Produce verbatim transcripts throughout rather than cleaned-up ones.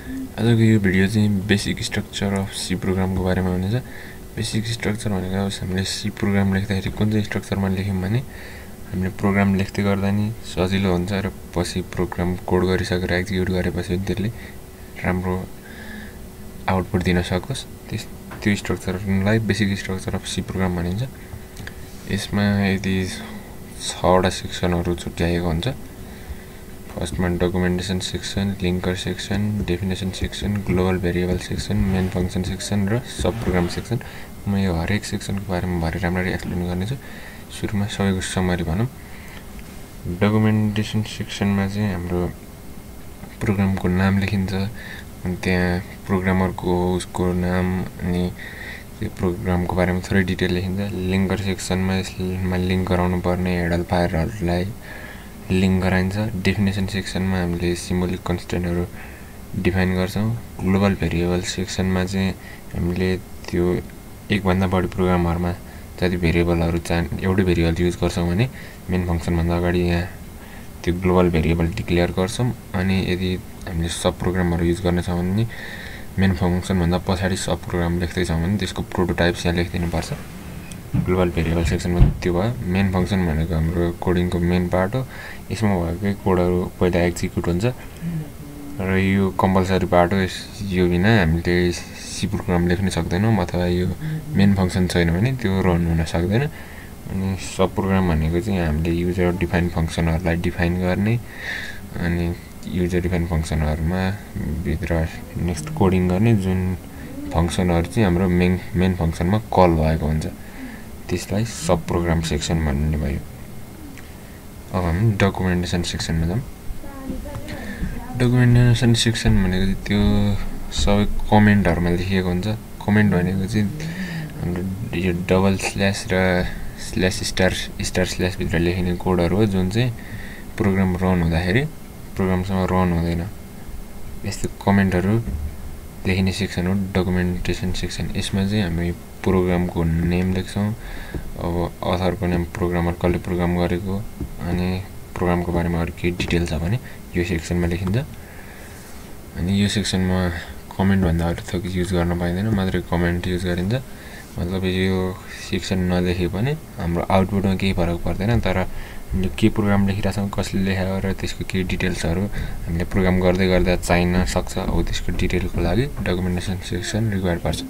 आजको यो भिडियो चाहिँ बेसिक स्ट्रक्चर अफ सी प्रोग्रामको बारेमा हुनेछ। बेसिक स्ट्रक्चर भनेको अब हामीले सी प्रोग्राम लेख्दाखेरि कुन चाहिँ स्ट्रक्चरमा लेख्यौँ भने हामीले प्रोग्राम लेख्दै गर्दा नि सजिलो हुन्छ र पछि प्रोग्राम कोड गरिसकेर एक्जिक्युट गरेपछि त्यसले राम्रो आउटपुट दिन सकोस्। त्यस त्यो स्ट्रक्चरलाई basic structure of C program भनिन्छ। यसमा यदि छवटा सेक्सनहरू छुट्याएको हुन्छ। फर्स्टमा documentation section, linker section, definition section, global variable section, main function section र सब प्रोग्राम सेक्सन। म यो हरेक सेक्सनको बारेमा भरे राम्ररी एक्सप्लेन गर्नेछु। सुरुमा सबैको समरी भनौँ। डकुमेन्टेसन सेक्सनमा चाहिँ हाम्रो प्रोग्रामको नाम लेखिन्छ, अनि त्यहाँ प्रोग्रामरको उसको नाम अनि त्यो प्रोग्रामको बारेमा थोरै डिटेल लेखिन्छ। लिङ्कर सेक्सनमा यसमा लिङ्क गराउनु पर्ने हेडल फाइलहरूलाई लिङ्क गराइन्छ। डेफिनेसन सेक्सनमा हामीले सिम्बोलिक कन्स्टेन्टहरू डिफाइन गर्छौँ। ग्लोबल भेरिएबल सेक्सनमा चाहिँ हामीले त्यो एकभन्दा बढी प्रोग्रामहरूमा जति भेरिएबलहरू चाह एउटै भेरिएबल युज गर्छौँ भने मेन फङ्सनभन्दा अगाडि यहाँ त्यो ग्लोबल भेरिएबल डिक्लेयर गर्छौँ। अनि यदि हामीले सब प्रोग्रामहरू युज गर्नेछौँ भने मेन फङ्सनभन्दा पछाडि सब प्रोग्राम लेख्दैछौँ भने त्यसको प्रोटोटाइप्स यहाँ लेखिदिनुपर्छ। ग्लोबल भेरिएबल सेक्सनमा त्यो भयो। मेन फङ्सन भनेको हाम्रो कोडिङको मेन पार्ट हो। यसमा भएकै कोडहरू पहिला एक्जिक्युट हुन्छ र यो कम्पलसरी पार्ट हो। यो बिना हामीले सी प्रोग्राम लेख्न सक्दैनौँ, अथवा यो मेन फङ्सन छैन भने त्यो रन हुन सक्दैन। अनि सब प्रोग्राम भनेको चाहिँ हामीले युजर डिफाइन फङ्सनहरूलाई डिफाइन गर्ने, अनि युजर डिफाइन फङ्सनहरूमा भित्र नेक्स्ट कोडिङ गर्ने जुन फङ्सनहरू चाहिँ हाम्रो मेन मेन फङ्सनमा कल भएको हुन्छ, त्यसलाई सब प्रोग्राम सेक्सन भन्ने भयो। अब हामी डकुमेन्टेसन सेक्सनमा जाउँ। डकुमेन्टेसन सेक्सन भनेको चाहिँ त्यो सबै कमेन्टहरूमा लेखिएको हुन्छ। कमेन्ट भनेको चाहिँ हाम्रो यो डबल स्ल्यास र स्ल्यास स्टार स्टार स्ल्यासभित्र लेखिने कोडहरू हो, जुन चाहिँ प्रोग्राम रन हुँदाखेरि प्रोग्रामसँग रन हुँदैन। यस्तो कमेन्टहरू लेखिने सेक्सन हो डकुमेन्टेसन सेक्सन। यसमा चाहिँ हामी प्रोग्रामको नेम लेख्छौँ। अब अथरको नेम, प्रोग्रामर कसले प्रोग्राम गरेको, अनि प्रोग्रामको बारेमा अरू केही डिटेल छ भने यो सेक्सनमा लेखिन्छ। अनि यो सेक्सनमा कमेन्टभन्दा अरू थोक युज गर्न पाइँदैन, मात्रै कमेन्ट युज गरिन्छ। मतलब यो सेक्सन नलेखे पनि हाम्रो आउटपुटमा केही फरक पर्दैन, तर के प्रोग्राम लेखिरहेको छौँ, कसले लेखायो र त्यसको केही डिटेल्सहरू हामीले प्रोग्राम गर्दै गर्दा चाहिन सक्छ। अब त्यसको डिटेलको लागि डकुमेन्टेसन सेक्सन रिक्वायर पर्छ।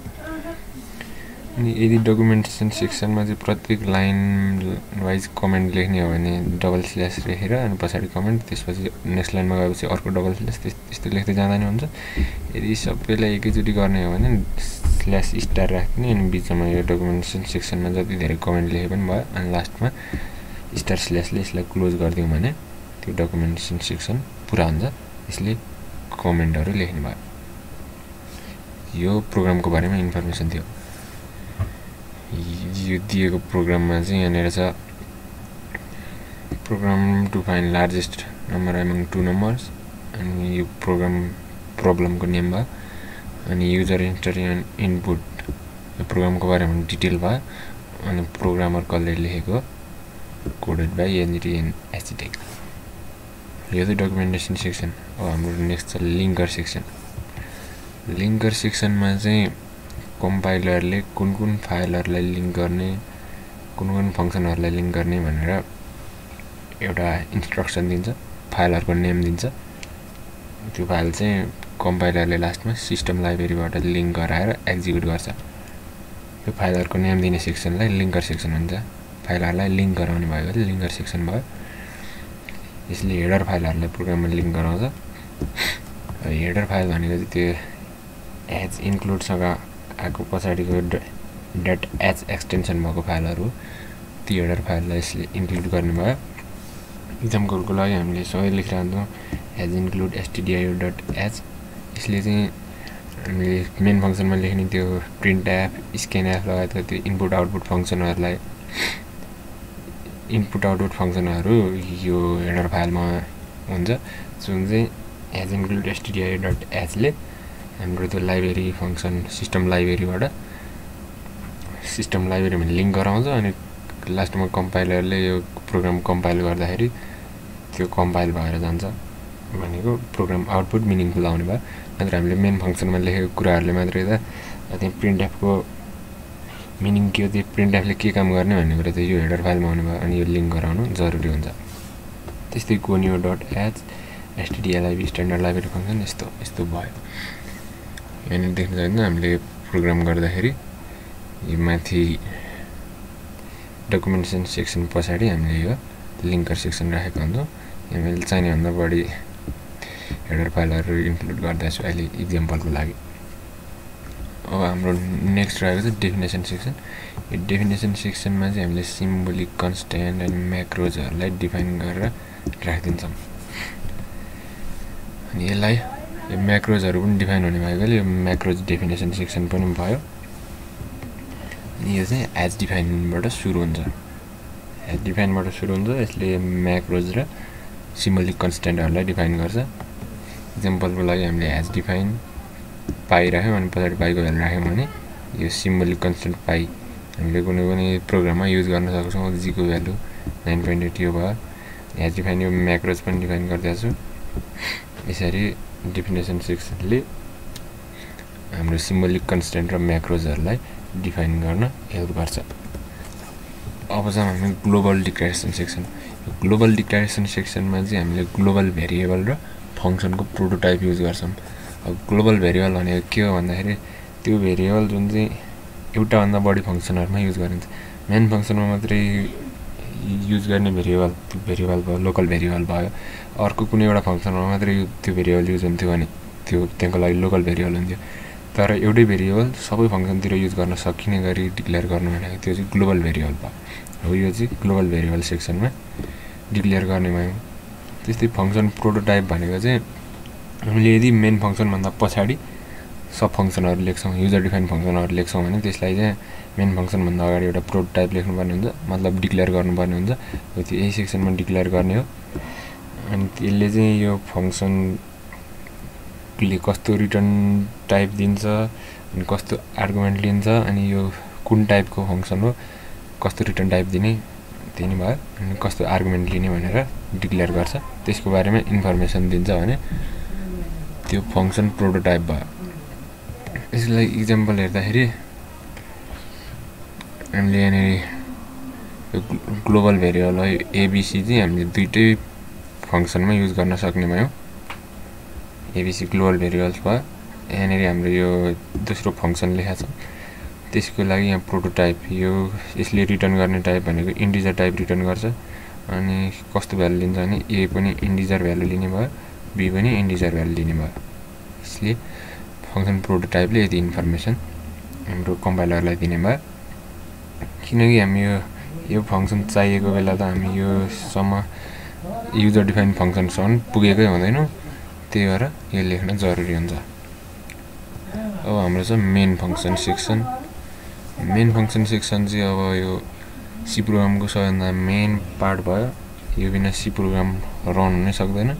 अनि यदि डकुमेन्टेसन सेक्सनमा चाहिँ प्रत्येक लाइन वाइज कमेन्ट लेख्ने हो भने डबल स्ल्यास लेखेर अनि पछाडि कमेन्ट, त्यसपछि नेक्स्ट लाइनमा गएपछि अर्को डबल स्ल्यास, त्यस्तो लेख्दै जाँदा नि हुन्छ। यदि सबैलाई एकैचोटि गर्ने हो भने स्ल्यास स्टार राख्ने, अनि बिचमा यो डकुमेन्टेसन सेक्सनमा जति धेरै कमेन्ट लेखे पनि भयो, अनि लास्टमा स्टार स्ल्यासले यसलाई क्लोज गरिदिउँ भने त्यो डकुमेन्टेसन सेक्सन पुरा हुन्छ। यसले कमेन्टहरू लेख्ने भयो। यो प्रोग्रामको बारेमा इन्फर्मेसन थियो। यो दिएको प्रोग्राममा चाहिँ यहाँनिर छ program to find largest number among two numbers, अनि यो प्रोग्राम प्रब्लमको नेम भयो। अनि युजर इन्टर एन्ड इनपुट, यो प्रोग्रामको बारेमा डिटेल भयो। अनि प्रोग्रामर कसले लेखेको, कोडेड बाई एनजिटी एन्ड एचटेक। यो चाहिँ डकुमेन्टेसन सेक्सन। अब हाम्रो नेक्स्ट छ लिङ्कर सेक्सन। लिङ्कर सेक्सनमा चाहिँ कम्पाइलरले कुन कुन फाइलहरूलाई लिङ्क गर्ने, कुन कुन फङ्सनहरूलाई लिङ्क गर्ने भनेर एउटा इन्स्ट्रक्सन दिन्छ, फाइलहरूको नेम दिन्छ। त्यो फाइल चाहिँ कम्पाइलरले लास्टमा सिस्टम लाइब्रेरीबाट लिङ्क गराएर एक्जिक्युट गर्छ। यो फाइलहरूको नेम दिने सेक्सनलाई लिङ्कर सेक्सन भन्छ। फाइलहरूलाई लिङ्क गराउने भएको चाहिँ लिङ्कर सेक्सन भयो। यसले हेडर फाइलहरूलाई प्रोग्राममा लिङ्क गराउँछ। हेडर फाइल भनेको चाहिँ त्यो एच इन्क्लुडसँग आएको पछाडिको डट एच एक्सटेन्सन भएको फाइलहरू, ती हेडर फाइललाई यसले इन्क्लुड गर्ने भयो। इक्जाम्पलको लागि हामीले सबै लेखिरहन्छौँ as include S T D I O dot h. यसले चाहिँ हामीले मेन फङ्सनमा लेख्ने त्यो प्रिन्ट एप, स्क्यान एप लगायतका त्यो इनपुट आउटपुट फङ्सनहरूलाई इनपुट आउटपुट फङ्सनहरू यो हेडर फाइलमा हुन्छ, जुन चाहिँ एज इन्क्लुड एसटिडिआइओ डट एचले हाम्रो त्यो लाइब्रेरी फङ्सन सिस्टम लाइब्रेरीबाट सिस्टम लाइब्रेरीमा लिङ्क गराउँछ। अनि लास्टमा कम्पाइलरले यो प्रोग्राम कम्पाइल गर्दाखेरि त्यो कम्पाइल भएर जान्छ। भनेको प्रोग्राम आउटपुट मिनिङफुल आउने भयो नत्र हामीले मेन फङ्सनमा लेखेको कुराहरूले मात्रै त त्यहाँ प्रिन्ट एफको मिनिङ के हो त्यो प्रिन्ट एफले के काम गर्ने भन्ने कुरा चाहिँ यो हेडर फाइलमा आउने भयो अनि यो लिङ्क गराउनु जरुरी हुन्छ त्यस्तै conio dot h S T D L I B standard library function यस्तो यस्तो भयो यहाँनिर देख्न सक्नुहुन्छ हामीले प्रोग्राम गर्दाखेरि यो माथि डकुमेन्टेसन सेक्सन पछाडि हामीले यो लिङ्कर सेक्सन राखेको हुन्छौँ यहाँ मैले चाहिने भन्दा बढी हेडर फाइलहरू इन्क्लुड गर्दैछु अहिले इक्जाम्पलको लागि अब हाम्रो नेक्स्ट रहेको चाहिँ डेफिनेसन सेक्सन यो डेफिनेसन सेक्सनमा चाहिँ हामीले सिम्बोलिक कन्स्ट्यान्ट अनि म्याक्रोजहरूलाई डिफाइन गरेर राखिदिन्छौँ अनि यसलाई यो म्याक्रोजहरू पनि डिफाइन हुने भएकोले यो म्याक्रोज डेफिनेसन सेक्सन पनि भयो अनि यो चाहिँ एज डिफाइनबाट सुरु हुन्छ एज डिफाइनबाट सुरु हुन्छ यसले म्याक्रोज र सिम्बोलिक कन्स्ट्यान्टहरूलाई डिफाइन गर्छ इक्जाम्पलको लागि हामीले एज डिफाइन पाइ राख्यौँ अनि पछाडि पाइको भ्यालु राख्यौँ भने यो सिम्बोलिक कन्स्ट्यान्ट पाइ हामीले कुनै पनि प्रोग्राममा युज गर्न सक्छौँ जीको भ्यालु नाइन पोइन्ट एट यो भयो एज डिफाइन यो म्याक्रोज पनि डिफाइन गरिदिएको छु यसरी डेफिनेसन सेक्सनले हाम्रो सिम्बोलिक कन्स्ट्यान्ट र म्याक्रोजहरूलाई डिफाइन गर्न हेल्प गर्छ अब चाहिँ हामी global declaration section global declaration सेक्सनमा चाहिँ हामीले ग्लोबल भेरिएबल र फङ्सनको प्रोटोटाइप युज गर्छौँ अब ग्लोबल भेरिएबल भनेको के हो भन्दाखेरि त्यो भेरिएबल जुन चाहिँ एउटाभन्दा बढी फङ्सनहरूमा युज गरिन्छ मेन फङ्सनमा मात्रै युज गर्ने भेरिएबल भेरिएबल भयो लोकल भेरिएबल भयो अर्को कुनै एउटा फङ्सनमा मात्रै त्यो भेरिएबल युज हुन्थ्यो भने त्यो त्यसको लागि लोकल भेरिएबल हुन्थ्यो तर एउटै भेरिएबल सबै फङ्सनतिर युज गर्न सकिने गरी डिक्लेयर गर्नु भनेको त्यो चाहिँ ग्लोबल भेरिएबल भयो हो यो चाहिँ ग्लोबल भेरिएबल सेक्सनमा डिक्लेयर गर्ने भयो त्यस्तै फङ्सन प्रोटोटाइप भनेको चाहिँ हामीले यदि मेन फङ्सनभन्दा पछाडि सब फङ्सनहरू लेख्छौँ युजर डिफाइन फङ्सनहरू लेख्छौँ भने त्यसलाई चाहिँ मेन फङ्सनभन्दा अगाडि एउटा प्रोटोटाइप लेख्नुपर्ने हुन्छ मतलब डिक्लेयर गर्नुपर्ने हुन्छ हो त्यो यही सेक्सनमा डिक्लेयर गर्ने हो अनि त्यसले चाहिँ यो फङ्सनले कस्तो रिटर्न टाइप दिन्छ अनि कस्तो आर्गुमेन्ट लिन्छ अनि यो कुन टाइपको फङ्सन हो कस्तो रिटर्न टाइप दिने त्यही नै भयो अनि कस्तो आर्गुमेन्ट लिने भनेर डिक्लेयर गर्छ त्यसको बारेमा इन्फर्मेसन दिन्छ भने त्यो फङ्सन प्रोटोटाइप भयो यसलाई इक्जाम्पल हेर्दाखेरि हामीले यहाँनिर यो ग्लोबल भेरिएबल एबिसी चाहिँ हामीले दुईटै फङ्सनमा युज गर्न सक्ने भयौँ एबिसी ग्लोबल भेरिएबल्स भयो यहाँनिर हाम्रो यो दोस्रो फङ्सन लेखेको छ त्यसको लागि यहाँ प्रोटोटाइप यो यसले रिटर्न गर्ने टाइप भनेको इन्टिजर टाइप रिटर्न गर्छ अनि कस्तो भ्यालु लिन्छ भने ए पनि इन्टिजर भ्यालु लिने भयो बी पनि इन्टिजर भ्यालु लिने भयो यसले फङ्सन प्रोटोटाइपले यति इन्फर्मेसन हाम्रो कम्पाइलरलाई दिने भयो किनकि हामी यो यो फङ्सन चाहिएको बेला त हामी योसम्म युजर डिफाइन फङ्सनसम्म पुगेकै हुँदैनौँ त्यही भएर यो लेख्न जरुरी हुन्छ अब हाम्रो छ main function section main function section चाहिँ अब यो सी प्रोग्रामको सबैभन्दा मेन पार्ट भयो यो बिना सी प्रोग्राम रन हुनै सक्दैन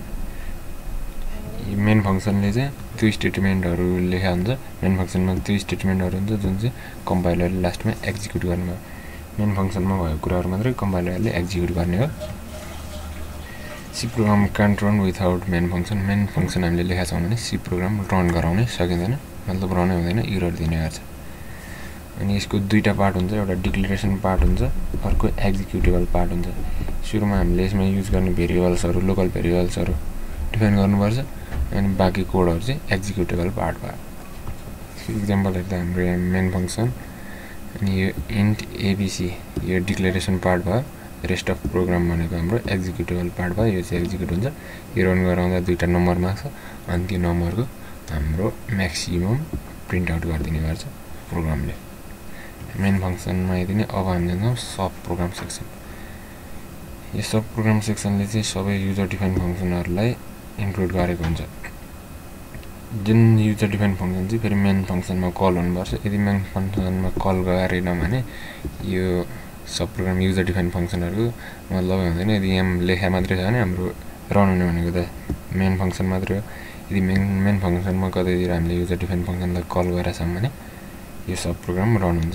यो मेन फङ्सनले चाहिँ त्यो स्टेटमेन्टहरू लेखा हुन्छ मेन फङ्सनमा त्यो स्टेटमेन्टहरू हुन्छ जुन चाहिँ कम्पाइलरले लास्टमा एक्जिक्युट गर्ने हो मेन फङ्सनमा भएको कुराहरू मात्रै कम्पाइलरले एक्जिक्युट गर्ने हो C program can't run without main function main function हामीले लेखा छौँ भने सी प्रोग्राम रन गराउनै सकिँदैन मतलब रनै हुँदैन इरर दिने गर्छ अनि यसको दुईटा पार्ट हुन्छ एउटा डिक्लेरेसन पार्ट हुन्छ अर्को एक्जिक्युटेबल पार्ट हुन्छ सुरुमा हामीले यसमा युज गर्ने भेरिएबल्सहरू लोकल भेरिएबल्सहरू डिफाइन गर्नुपर्छ अनि बाँकी कोडहरू चाहिँ एक्जिक्युटेबल पार्ट भयो इक्जाम्पल हेर्दा हाम्रो यहाँ मेन फङ्सन अनि यो इन्ट एबिसी यो डिक्लेरेसन पार्ट भयो रेस्ट अफ प्रोग्राम भनेको हाम्रो एक्जिक्युटेबल पार्ट भयो यो चाहिँ एक्जिक्युट हुन्छ यो रन गराउँदा दुईवटा नम्बर माग्छ अनि त्यो नम्बरको हाम्रो म्याक्सिमम प्रिन्ट आउट गरिदिने गर्छ प्रोग्रामले मेन फङ्सनमा यति नै अब हामी जान्छौँ सब प्रोग्राम सेक्सन यो सब प्रोग्राम सेक्सनले चाहिँ सबै युजर डिफाइन फङ्सनहरूलाई इन्क्लुड गरेको हुन्छ जुन युजर डिफाइन फङ्सन चाहिँ फेरि मेन फङ्सनमा कल हुनुपर्छ यदि मेन फङ्सनमा कल गरेन भने यो सब प्रोग्राम युजर डिफाइन फङ्सनहरू मतलब हुँदैन यदि यहाँ लेखा मात्रै छ भने हाम्रो रन हुने भनेको त मेन फङ्सन मात्रै हो यदि मेन मेन फङ्सनमा कतैतिर हामीले युजर डिफाइन फङ्सनलाई कल गरेका छौँ भने यो सब प्रोग्राम रन हुन्छ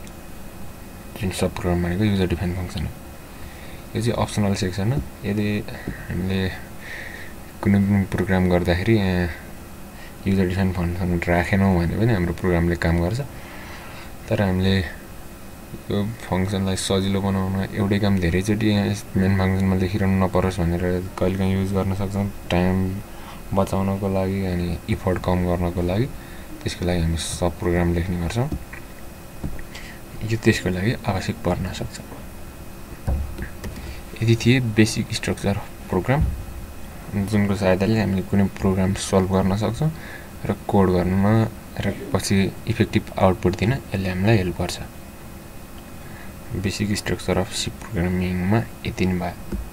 जुन सब प्रोग्राम भनेको युजर डिफाइन फङ्सन हो यो चाहिँ अप्सनल सेक्सन हो यदि हामीले कुनै पनि प्रोग्राम गर्दाखेरि युजर डिफाइन फङ्सन राखेनौँ भने पनि हाम्रो प्रोग्रामले काम गर्छ। तर हामीले यो फङ्सनलाई सजिलो बनाउन एउटै काम धेरैचोटि मेन फङ्सनमा लेखिरहनु नपरोस् भनेर कहिलेकाहीँ युज गर्न सक्छौँ, टाइम बचाउनको लागि अनि इफोर्ट कम गर्नको लागि। त्यसको लागि हामी सब प्रोग्राम लेख्ने गर्छौँ। यो त्यसको लागि आवश्यक पर्न सक्छ। यदि थिए बेसिक स्ट्रक्चर अफ प्रोग्राम, जुनको सहायताले हामीले कुनै प्रोग्राम सल्भ गर्न सक्छौँ र कोड गर्नमा र पछि इफेक्टिभ आउटपुट दिन यसले हामीलाई हेल्प गर्छ। बेसिक स्ट्रक्चर अफ सी प्रोग्रामिङमा यति नै भयो।